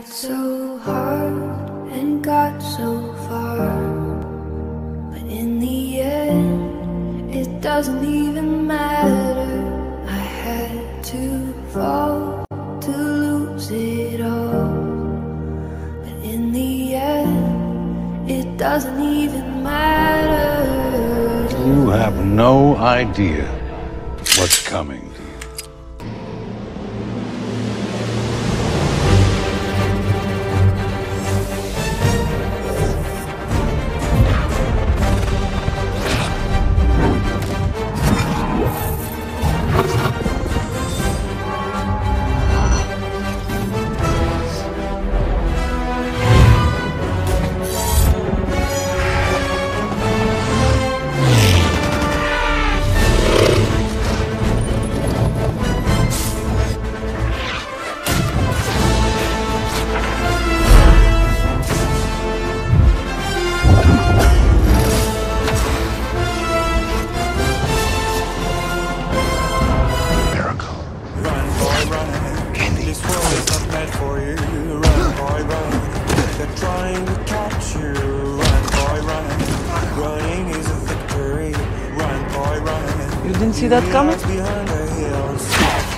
Tried so hard and got so far, but in the end it doesn't even matter. I had to fall to lose it all, but in the end it doesn't even matter. You have no idea what's coming. This world is not meant for you. Run, boy, run. They're trying to catch you. Run, boy, run. Running is a victory. Run, boy, run. You didn't see that coming? Behind the hills.